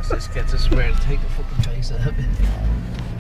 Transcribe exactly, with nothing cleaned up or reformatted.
This gets us where to take the fucking face out of it.